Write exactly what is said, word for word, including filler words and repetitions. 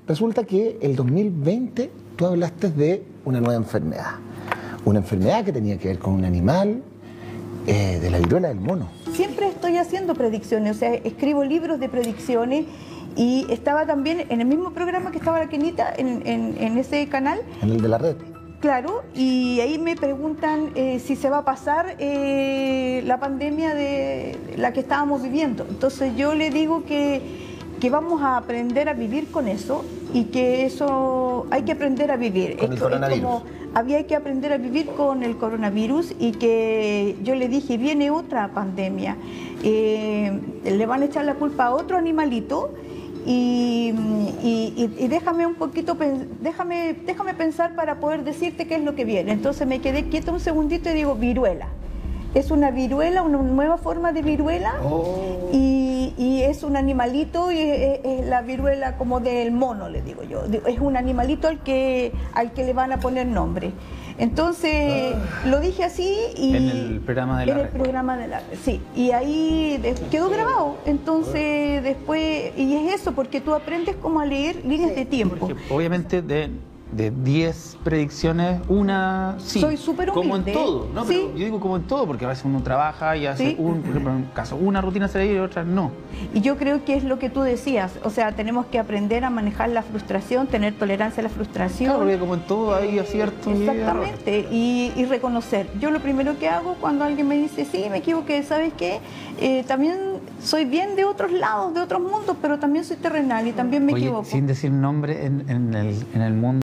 resulta que el dos mil veinte tú hablaste de una nueva enfermedad. Una enfermedad que tenía que ver con un animal, eh, de la viruela del mono. Siempre estoy haciendo predicciones, o sea, escribo libros de predicciones y estaba también en el mismo programa que estaba la Kenita, en, en, en ese canal. En el de la red. Claro, y ahí me preguntan eh, si se va a pasar eh, la pandemia de la que estábamos viviendo. Entonces yo le digo que, que vamos a aprender a vivir con eso y que eso hay que aprender a vivir. Con el Es, coronavirus. es como, había que aprender a vivir con el coronavirus y que yo le dije, viene otra pandemia, eh, le van a echar la culpa a otro animalito. Y, y, y déjame un poquito, déjame, déjame pensar para poder decirte qué es lo que viene. Entonces me quedé quieta un segundito y digo, viruela. Es una viruela, una nueva forma de viruela, oh. y, y es un animalito, y es, es la viruela como del mono, le digo yo. Es un animalito al que, al que le van a poner nombre. Entonces, ah. lo dije así y... En el programa de la En el red. programa de la red, sí. Y ahí de, quedó grabado. Entonces, después... Y es eso, porque tú aprendes como a leer líneas sí. de tiempo. Porque obviamente de... de diez predicciones, una sí. Soy súper humilde. Como en todo, ¿no? Sí. Pero yo digo como en todo, porque a veces uno trabaja y hace, sí. un, por ejemplo, en un caso, una rutina se le y otra no. Y yo creo que es lo que tú decías, o sea, tenemos que aprender a manejar la frustración, tener tolerancia a la frustración. Claro, porque como en todo hay aciertos y exactamente, y, y reconocer. Yo lo primero que hago cuando alguien me dice, sí, me equivoqué, ¿sabes qué? Eh, también soy bien de otros lados, de otros mundos, pero también soy terrenal y también me Oye, equivoco. sin decir nombre, en, en, el, en el mundo